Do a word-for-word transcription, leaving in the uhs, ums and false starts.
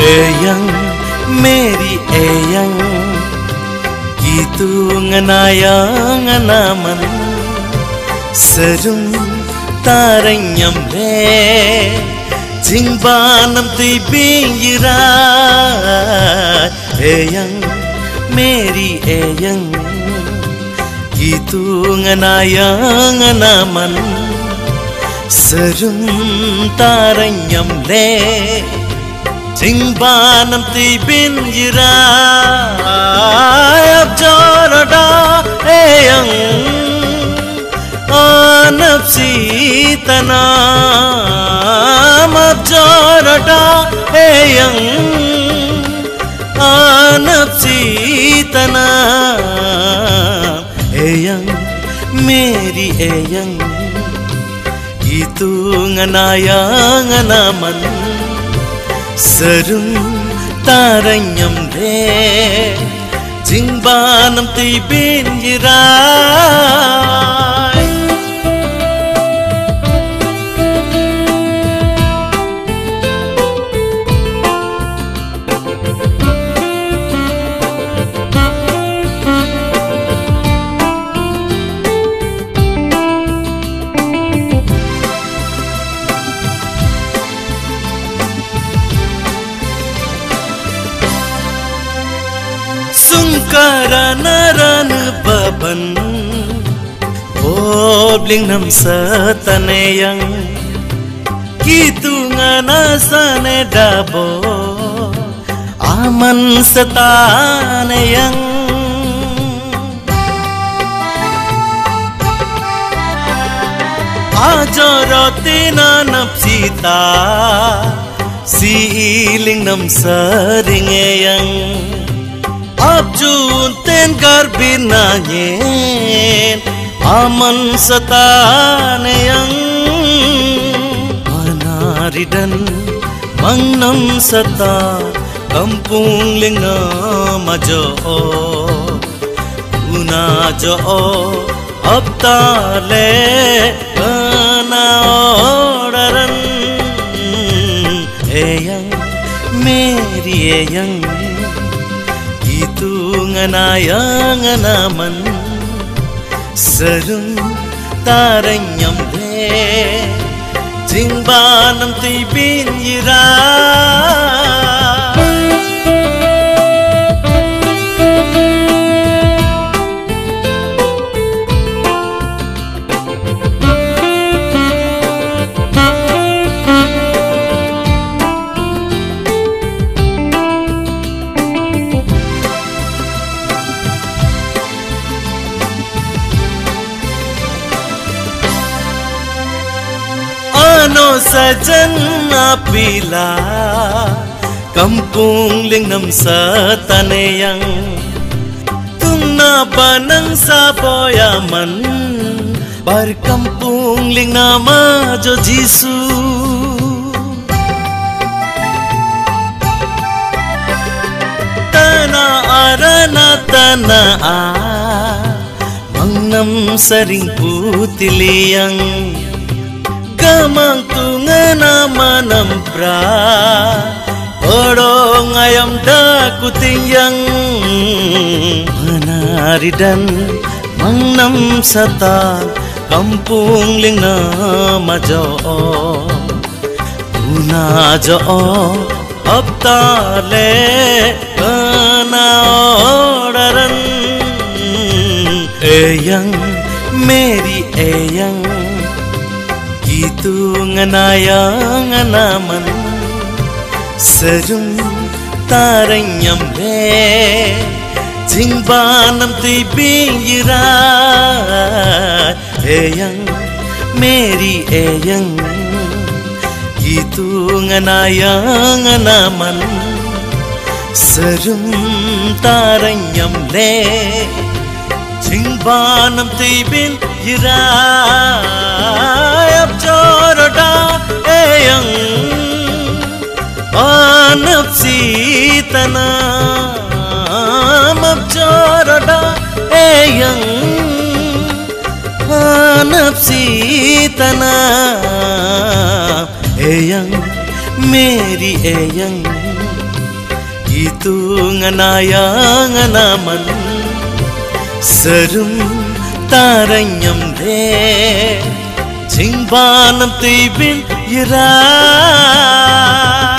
Eyang Mary Eyang Gitu nganayang nganaman Serum taranyam le Jingbanam tibing yirat Eyang Mary Eyang Gitu nganayang nganaman Serum taranyam le Jingbanam tibin yirat Abjarada Eyang Anapsi tanam Abjarada Eyang Anapsi tanam Eyang Mary Eyang Itu nganayang nganaman Serum taranyam le Jingbanam tibin yirai Sungkaranan baban Bobling nam sataneyang Gitu nganasane dabo Aman sataneyang Ajaratina napsita Siiling nam saringeyang Abjun ten garbin nanyen Aman sataneyang Manaridan mangnam sata Kampung linga majo Una jo abtale kana odaran Eyang Mary Eyang Itu nganayang nganaman Serum taranyam le Jingbanam tibin yirai Ano sajan apila Kampung lingnam sataneyang Tungna banang saboyaman Bar kampung lingnama jo Jisu Tana arana tana a Mangnam saring putiliyang Kamang tungana manampra Odong ayam dakutingyang Manaridan mangnam sata Kampung lingna majo Una jo abtale kana odaran Eyang Mary Eyang Itu nganayang nganaman Serum taranyam le Jingbanam tibing yirai Eyang Mary Eyang Itu nganayang nganaman Serum taranyam le Jingbanam tibin yirai Abjarada Eyang Anapsi tanam Abjarada Eyang Anapsi tanam Eyang Mary Eyang itu nganaya nganaman serum taranyam de jingbanam tibin yira